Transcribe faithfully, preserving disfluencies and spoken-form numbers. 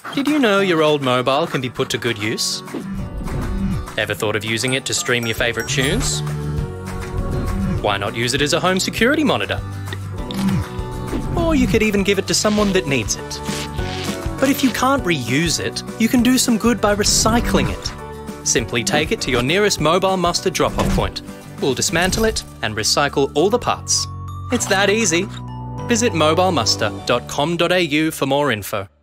Did you know your old mobile can be put to good use? Ever thought of using it to stream your favourite tunes? Why not use it as a home security monitor? Or you could even give it to someone that needs it. But if you can't reuse it, you can do some good by recycling it. Simply take it to your nearest Mobile Muster drop-off point. We'll dismantle it and recycle all the parts. It's that easy. Visit mobile muster dot com dot a u for more info.